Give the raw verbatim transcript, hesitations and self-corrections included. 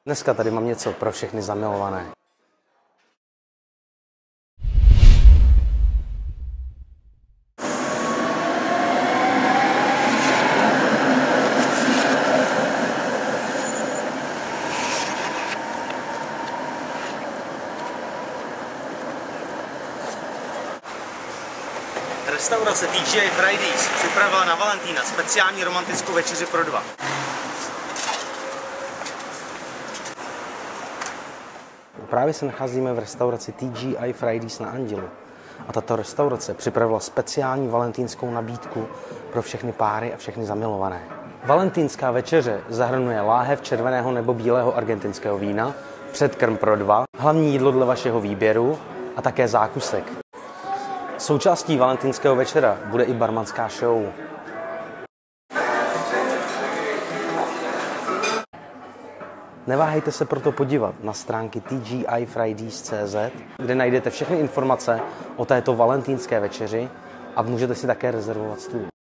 Dneska tady mám něco pro všechny zamilované. Restaurace T G I Fridays připravila na Valentína speciální romantickou večeři pro dva. Právě se nacházíme v restauraci T G I Fridays na Andělu. A tato restaurace připravila speciální valentínskou nabídku pro všechny páry a všechny zamilované. Valentínská večeře zahrnuje láhev červeného nebo bílého argentinského vína, předkrm pro dva, hlavní jídlo dle vašeho výběru a také zákusek. Součástí valentínského večera bude i barmanská show. Neváhejte se proto podívat na stránky T G I Fridays tečka cé zet, kde najdete všechny informace o této valentínské večeři a můžete si také rezervovat stůl.